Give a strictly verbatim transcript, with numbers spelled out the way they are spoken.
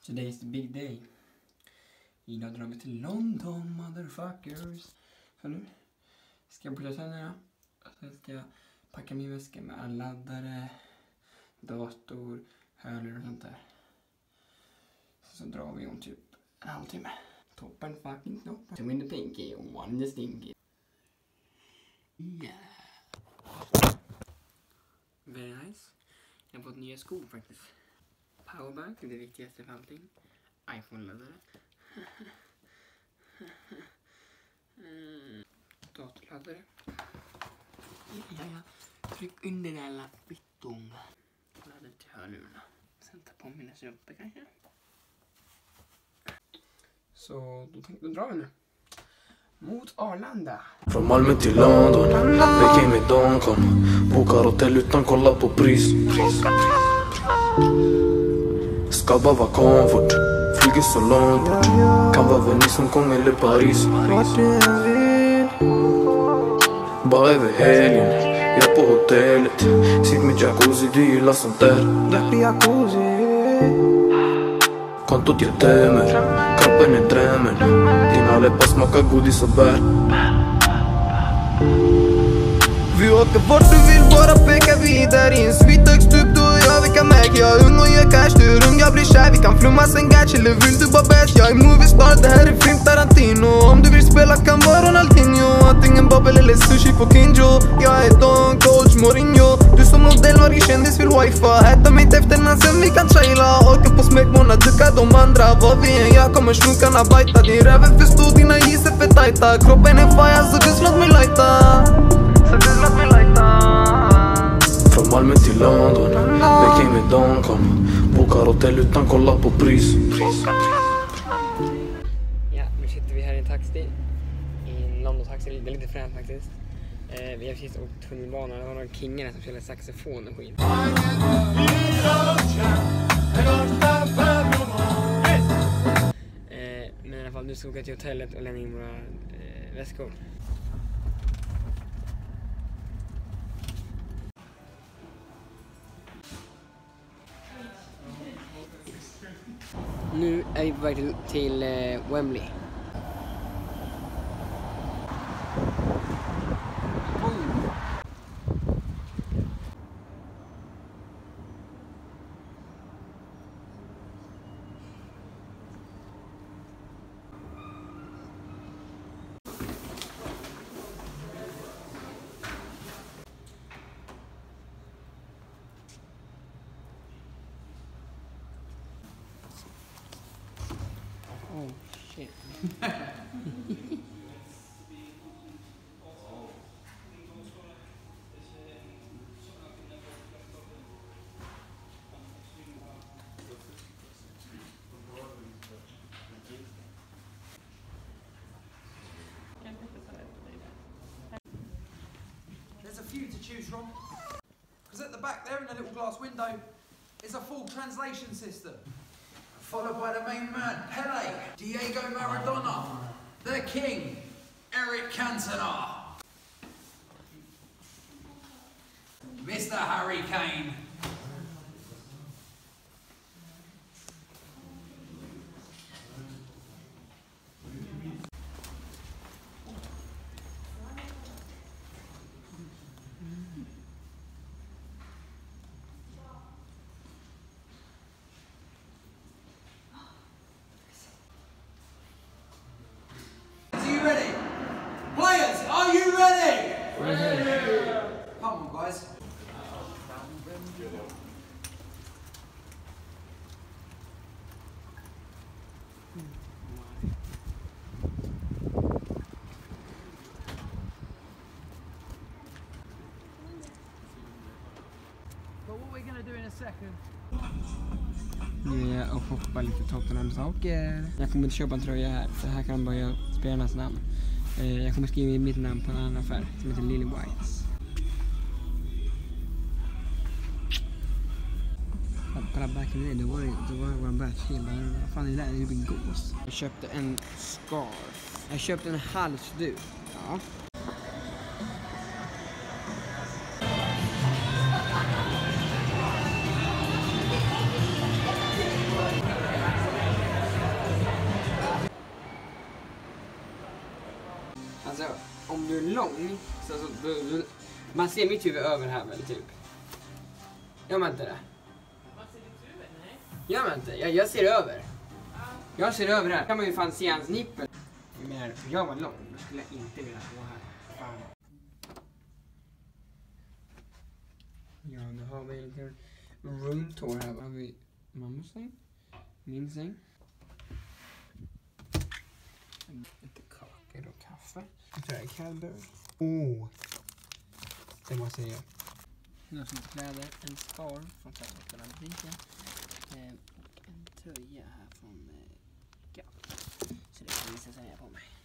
Today's the big day. Idag drar vi till London, motherfuckers. Så nu ska jag borsta tänderna. Och sen ska jag packa min väska med alla laddare, dator, hörlurar och sånt där. Så, så drar vi om typ en halvtimme. Toppen fucking toppen. Two in the pinky, one in the stinky. Yeah. Very nice. Jag har fått nya skor faktiskt. Powerbank, det är det viktigaste för allting. iPhone-laddare. mm. Datorladdare. Ja, ja. Tryck under den här lappitton. Laddare till hörlurarna. Sen ta på mina strumpor kanske. Så då tänkte jag dra vi nu. Mot Arlanda. Från Malmö till London, väcker med Doncon. Bokar hotell utan kolla på pris. Ska bara vara komfort, flyger så långt bort. Kan vara Venice, Hongkong eller Paris. Bara över helgen, jag på hotellet. Sitt med jacuzzi, du gillar sånt där. Kontot jag dömer, kroppen är drömmen. Dina läppar smakar godis och bär. Vi åker vart du vill, bara peka vidare. I en svit högst upp, du och jag, vi kan mäka. Jag är ung och jag är cash, du är ung, jag blir kär. Vi kan flumma sen gatch, eller vill du bara bash? Jag är moviestar, det här är film Tarantino. Om du vill spela kan vara Ronaldinho. Antingen Babbel eller sushi på Kinjo. Jag är Don, coach, Mourinho. Du som modell, varje kändis vill wifa. Äta mitt efternamn sen vi kan traila. Åker på smekmåna, ducka de andra. Vad vi än, jag kommer slunkarna bajta. Din räven förstod, dina is är för tajta. Kroppen är fire, så du slåt mig lighta. Så du slåt mig lighta. Från Malmö till London, väcker med Doncon. Bokar hotell utan kolla på pris. Ja, nu sitter vi här i en taxi. I en London-taxi, det är lite fränt faktiskt. eh, Vi har precis åkt tunnelbana. Det var några kingarna som spelar saxofon och skit. eh, Men i alla fall, nu ska vi åka till hotellet och lämna in våra eh, väskor. Nu är vi på väg till, till eh, Wembley. Oh shit. There's a few to choose from. Because at the back there in the little glass window is a full translation system. Followed by the main man, Pele, Diego Maradona, the king, Eric Cantona, Mister Harry Kane. Come on, guys. But what we're gonna do in a second. Nu är jag och shoppar lite Tottenham-saker. Jag kommer inte köpa en tröja här, för här kan man börja spelarnas namn. Jag kommer skriva mitt namn på en annan affär som heter Lily Whites. Kolla back in the day, det var det var vår bärtskil. Vad fan är det där? Det är en gås. Jag köpte en scarf. Jag köpte en halsduk. Ja. om du är lång, så, så du, du, man ser mitt huvud över här väl, typ. Gör man inte det? Man ser ditt huvud, nej. Gör man inte? Jag, jag ser över. Jag ser över här. Kan man ju fan se hans nippel. Jag menar, för jag var lång, då skulle jag inte vilja gå här. Fan. Ja, nu har vi en liten room tour här. Har vi mammas säng, min säng. Lite kakor och kaffe. Jag tror det är Cadbury. Oh! Det måste jag göra. Några som kläder, en scarf från Klädesbutiken. Eh, och en tröja här från eh, Gap. Så det kan visa sig här på mig.